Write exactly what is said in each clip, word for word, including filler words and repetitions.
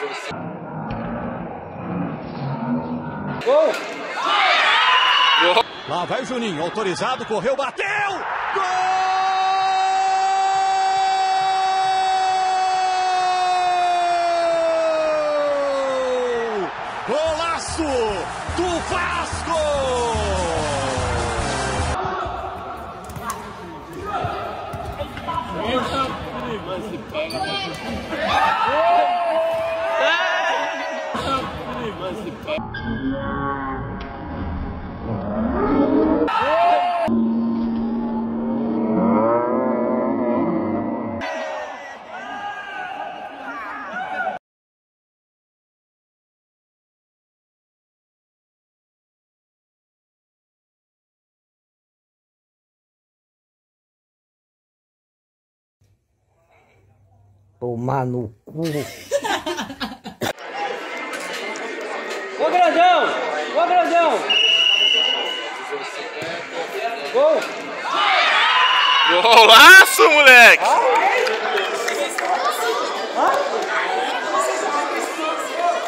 Gol! Lá vai o Juninho, autorizado, correu, bateu! Gol! Golaço do Vasco! Tomar no cu. Ô grandão! Ô grandão! Gol! Golaço, moleque!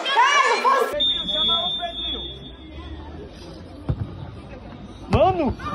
Mano!